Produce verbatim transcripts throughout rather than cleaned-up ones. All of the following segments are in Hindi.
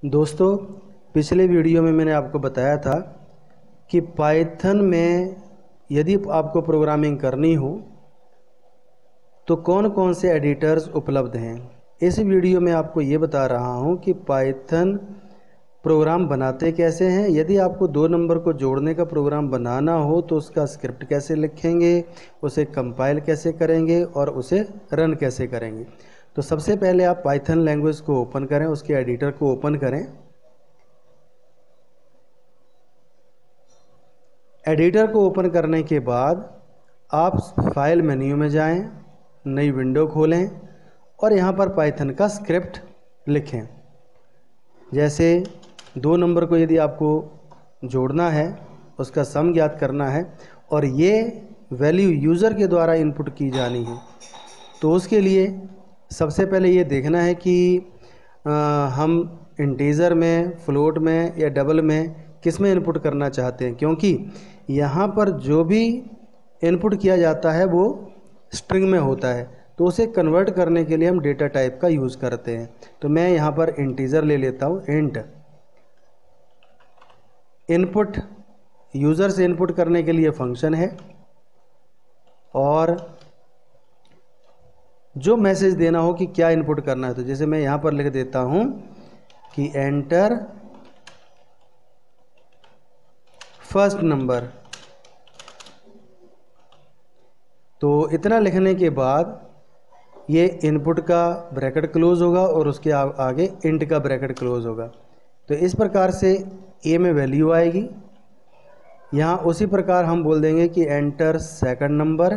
दोस्तों, पिछले वीडियो में मैंने आपको बताया था कि पाइथन में यदि आपको प्रोग्रामिंग करनी हो तो कौन कौन से एडिटर्स उपलब्ध हैं। इस वीडियो में आपको ये बता रहा हूँ कि पाइथन प्रोग्राम बनाते कैसे हैं। यदि आपको दो नंबर को जोड़ने का प्रोग्राम बनाना हो तो उसका स्क्रिप्ट कैसे लिखेंगे, उसे कंपाइल कैसे करेंगे और उसे रन कैसे करेंगे। तो सबसे पहले आप पाइथन लैंग्वेज को ओपन करें, उसके एडिटर को ओपन करें। एडिटर को ओपन करने के बाद आप फाइल मेन्यू में जाएं, नई विंडो खोलें और यहाँ पर पाइथन का स्क्रिप्ट लिखें। जैसे दो नंबर को यदि आपको जोड़ना है, उसका सम ज्ञात करना है और ये वैल्यू यूज़र के द्वारा इनपुट की जानी है, तो उसके लिए सबसे पहले ये देखना है कि आ, हम इंटीजर में, फ्लोट में या डबल में किस में इनपुट करना चाहते हैं, क्योंकि यहाँ पर जो भी इनपुट किया जाता है वो स्ट्रिंग में होता है। तो उसे कन्वर्ट करने के लिए हम डेटा टाइप का यूज़ करते हैं। तो मैं यहाँ पर इंटीजर ले लेता हूँ, इंट। इनपुट यूज़र से इनपुट करने के लिए फंक्शन है और जो मैसेज देना हो कि क्या इनपुट करना है, तो जैसे मैं यहाँ पर लिख देता हूँ कि एंटर फर्स्ट नंबर। तो इतना लिखने के बाद ये इनपुट का ब्रैकेट क्लोज होगा और उसके आ, आगे इंट का ब्रैकेट क्लोज होगा। तो इस प्रकार से ए में वैल्यू आएगी। यहाँ उसी प्रकार हम बोल देंगे कि एंटर सेकंड नंबर,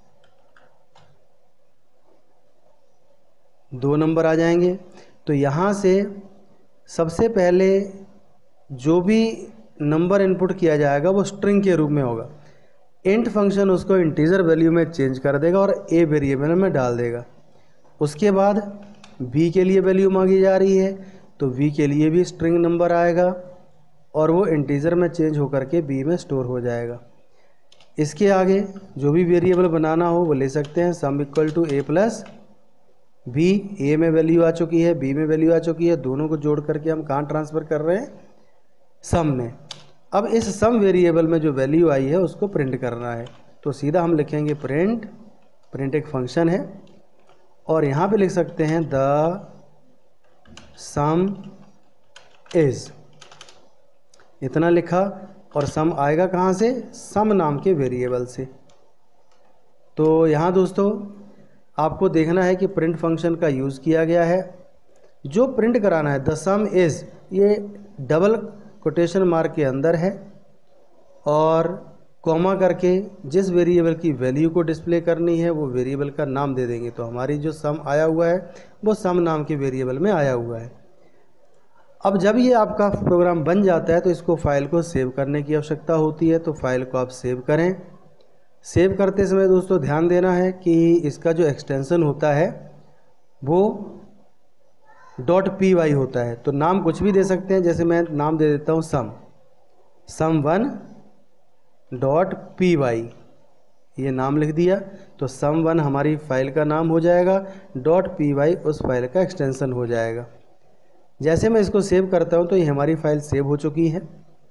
दो नंबर आ जाएंगे। तो यहाँ से सबसे पहले जो भी नंबर इनपुट किया जाएगा वो स्ट्रिंग के रूप में होगा। इंट फंक्शन उसको इंटीजर वैल्यू में चेंज कर देगा और ए वेरिएबल में डाल देगा। उसके बाद बी के लिए वैल्यू मांगी जा रही है, तो बी के लिए भी स्ट्रिंग नंबर आएगा और वो इंटीजर में चेंज होकर के बी में स्टोर हो जाएगा। इसके आगे जो भी वेरिएबल बनाना हो वो ले सकते हैं। Sum equal to A plus B. A में वैल्यू आ चुकी है, बी में वैल्यू आ चुकी है, दोनों को जोड़ करके हम कहाँ ट्रांसफ़र कर रहे हैं, सम में। अब इस सम वेरिएबल में जो वैल्यू आई है उसको प्रिंट करना है, तो सीधा हम लिखेंगे प्रिंट। प्रिंट एक फंक्शन है और यहाँ पे लिख सकते हैं द सम इज। इतना लिखा और सम आएगा कहाँ से, सम नाम के वेरिएबल से। तो यहाँ दोस्तों आपको देखना है कि प्रिंट फंक्शन का यूज़ किया गया है। जो प्रिंट कराना है द सम इज़, ये डबल कोटेशन मार्क के अंदर है और कॉमा करके जिस वेरिएबल की वैल्यू को डिस्प्ले करनी है वो वेरिएबल का नाम दे देंगे। तो हमारी जो सम आया हुआ है वो सम नाम के वेरिएबल में आया हुआ है। अब जब ये आपका प्रोग्राम बन जाता है तो इसको फाइल को सेव करने की आवश्यकता होती है। तो फाइल को आप सेव करें। सेव करते समय दोस्तों ध्यान देना है कि इसका जो एक्सटेंशन होता है वो डॉट पी वाई होता है। तो नाम कुछ भी दे सकते हैं, जैसे मैं नाम दे देता हूँ sum sum one dot P Y. ये नाम लिख दिया तो सम वन हमारी फाइल का नाम हो जाएगा, डॉट पी वाई उस फाइल का एक्सटेंशन हो जाएगा। जैसे मैं इसको सेव करता हूँ तो ये हमारी फाइल सेव हो चुकी है।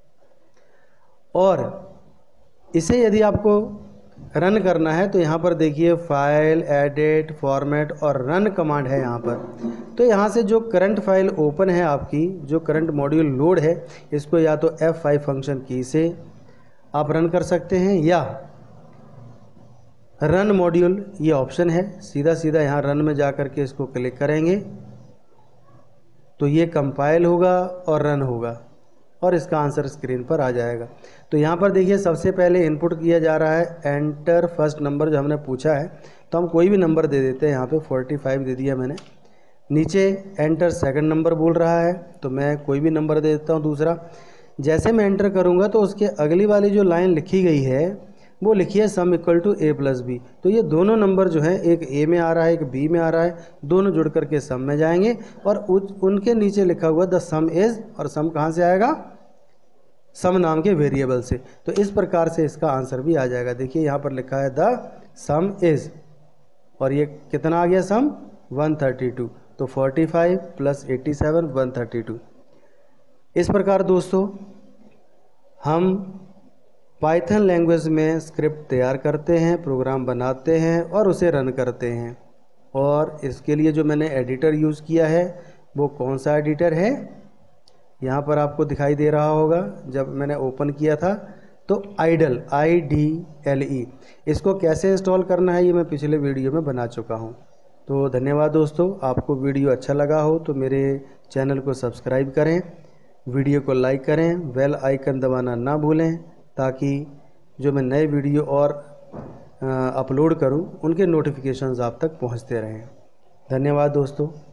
और इसे यदि आपको रन करना है तो यहाँ पर देखिए फाइल, एडिट, फॉर्मेट और रन कमांड है यहाँ पर। तो यहाँ से जो करंट फाइल ओपन है आपकी, जो करंट मॉड्यूल लोड है, इसको या तो एफ फाइव फंक्शन की से आप रन कर सकते हैं या रन मॉड्यूल ये ऑप्शन है। सीधा सीधा यहाँ रन में जा कर के इसको क्लिक करेंगे तो ये कंपाइल होगा और रन होगा और इसका आंसर स्क्रीन पर आ जाएगा। तो यहाँ पर देखिए सबसे पहले इनपुट किया जा रहा है एंटर फर्स्ट नंबर जो हमने पूछा है, तो हम कोई भी नंबर दे देते हैं। यहाँ पे पैंतालीस दे दिया मैंने। नीचे एंटर सेकंड नंबर बोल रहा है तो मैं कोई भी नंबर दे देता हूँ दूसरा। जैसे मैं एंटर करूँगा तो उसके अगली वाली जो लाइन लिखी गई है वो लिखिए sum equal to A plus B. तो ये दोनों नंबर जो हैं, एक ए में आ रहा है एक बी में आ रहा है, दोनों जुड़ करके सम में जाएंगे और उनके नीचे लिखा हुआ द सम इज, और सम कहाँ से आएगा, सम नाम के वेरिएबल से। तो इस प्रकार से इसका आंसर भी आ जाएगा। देखिए यहाँ पर लिखा है द सम इज और ये कितना आ गया सम, एक सौ बत्तीस। तो पैंतालीस प्लस सत्तासी एक सौ बत्तीस। इस प्रकार दोस्तों हम पाइथन लैंग्वेज में स्क्रिप्ट तैयार करते हैं, प्रोग्राम बनाते हैं और उसे रन करते हैं। और इसके लिए जो मैंने एडिटर यूज़ किया है वो कौन सा एडिटर है, यहाँ पर आपको दिखाई दे रहा होगा। जब मैंने ओपन किया था तो IDLE, I D L E, इसको कैसे इंस्टॉल करना है ये मैं पिछले वीडियो में बना चुका हूँ। तो धन्यवाद दोस्तों। आपको वीडियो अच्छा लगा हो तो मेरे चैनल को सब्सक्राइब करें, वीडियो को लाइक करें, बेल आइकन दबाना ना भूलें, ताकि जो मैं नए वीडियो और अपलोड करूं उनके नोटिफिकेशंस आप तक पहुंचते रहें। धन्यवाद दोस्तों।